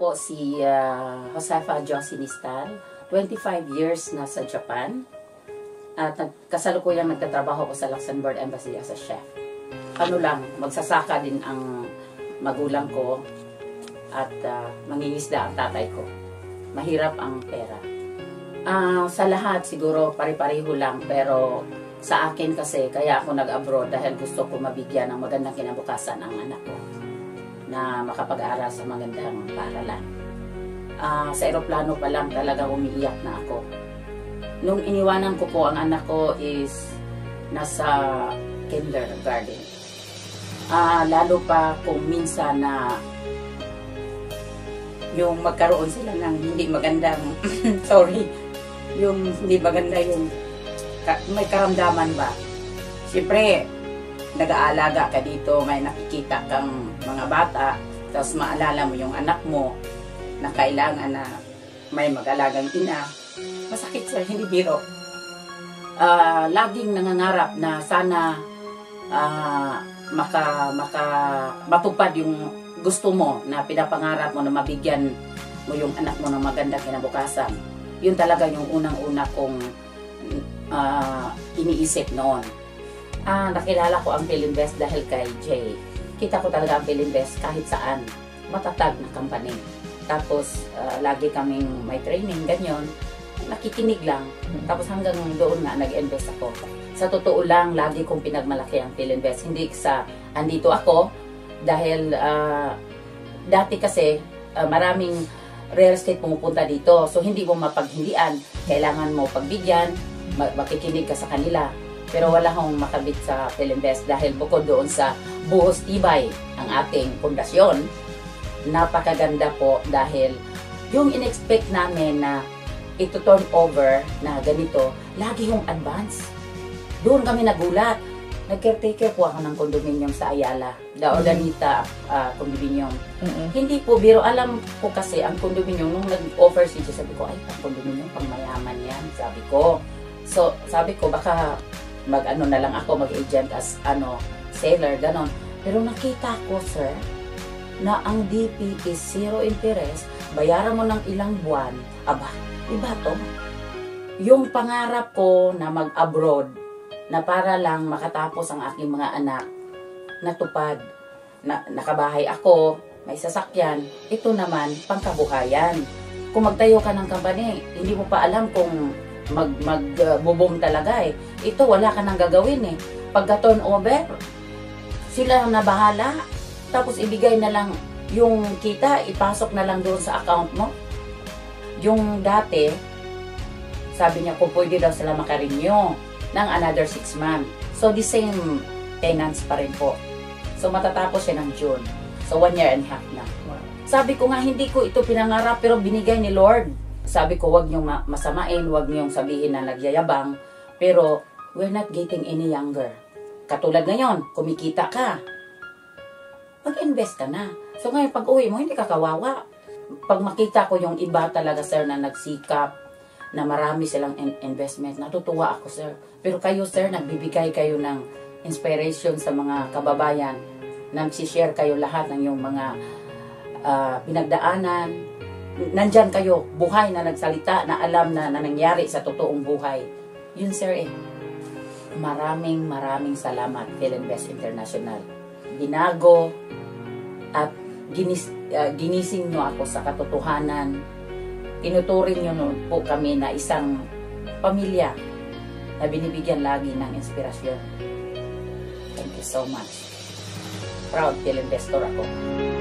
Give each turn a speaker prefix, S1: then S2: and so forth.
S1: po si Josefa Josinistal, 25 years na sa Japan. At kasalukuyang nagtatrabaho ko sa Luxembourg Embassy as a chef. Ano lang, magsasaka din ang magulang ko at mangingisda ang tatay ko. Mahirap ang pera. Sa lahat siguro pare-pareho lang, pero sa akin kasi kaya ako nag-abroad dahil gusto ko mabigyan ng magandang kinabukasan ang anak ko na makapag-aaral sa magandang paaralan. Sa eroplano pa lang talaga umiiyak na ako. Nung iniwanan ko po ang anak ko is nasa kindergarten. Lalo pa kung minsan na yung magkaroon sila ng hindi magandang sorry, yung hindi maganda yung may karamdaman ba. Siyempre, nag-aalaga ka dito, may nakikita kang mga bata, tapos maalala mo yung anak mo na kailangan na may mag-alagang ina. Masakit sir, hindi biro. Laging nangangarap na sana matupad yung gusto mo na pinapangarap mo na mabigyan mo yung anak mo ng maganda kinabukasan. Yun talaga yung unang-una kong iniisip noon. Nakilala ko ang Philinvest dahil kay Jay. Kita ko talaga ang Philinvest kahit saan. Matatag na company. Tapos, lagi kaming may training, ganyan. Nakikinig lang. Tapos hanggang doon nga, nag-invest ako. Sa totoo lang, lagi kong pinagmalaki ang Philinvest. Hindi sa, andito ako, dahil dati kasi, maraming real estate pumupunta dito. So, hindi mo mapaghindian. Kailangan mo pagbigyan, makikinig ka sa kanila. Pero wala akong makabit sa Philinvest dahil bukod doon sa buhos tibay ang ating pundasyon, napakaganda po dahil yung in-expect namin na ito turn over na ganito, lagi yung advance. Doon kami nagulat. Nag-caretaker po ako ng condominium sa Ayala, the Ordanita condominium. Hindi po biro, alam ko kasi ang condominium, nung nag-offer si Jay, sabi ko, ay, ang condominium pang mayaman yan, sabi ko. So, sabi ko, baka mag-ano na lang ako, mag-agent as seller, ganon. Pero nakita ko, sir, na ang DP is zero interest, bayaran mo ng ilang buwan, aba, iba to. Yung pangarap ko na mag-abroad, na para lang makatapos ang aking mga anak, natupad, nakabahay ako, may sasakyan, ito naman, pangkabuhayan. Kung magtayo ka ng company, hindi mo pa alam kung mag-boom talaga eh. Ito, wala ka nang gagawin eh. Pagka turnover, sila na bahala. Tapos ibigay na lang yung kita, ipasok na lang doon sa account mo. Yung dati, sabi niya kung pwede daw sila makarenew ng another 6 months. So, the same tenants pa rin po. So, matatapos siya ng June. So, 1 year and a half na. Sabi ko nga, hindi ko ito pinangarap pero binigay ni Lord. Sabi ko, wag niyong masamain, wag niyong sabihin na nagyayabang. Pero, we're not getting any younger. Katulad ngayon, kumikita ka. Mag-invest ka na. So ngayon, pag uwi mo, hindi ka kawawa. Pag makita ko yung iba talaga, sir, na nagsikap, na marami silang investment, natutuwa ako, sir. Pero kayo, sir, nagbibigay kayo ng inspiration sa mga kababayan. Nagsishare kayo lahat ng yung mga pinagdaanan. Nandyan kayo, buhay na nagsalita, na alam na nangyari sa totoong buhay. Yun, sir, eh. Maraming salamat, Philinvest International. Binago at ginising nyo ako sa katotohanan. Tinuturing nyo nun po kami na isang pamilya na binibigyan lagi ng inspirasyon. Thank you so much. Proud Philinvestor ako.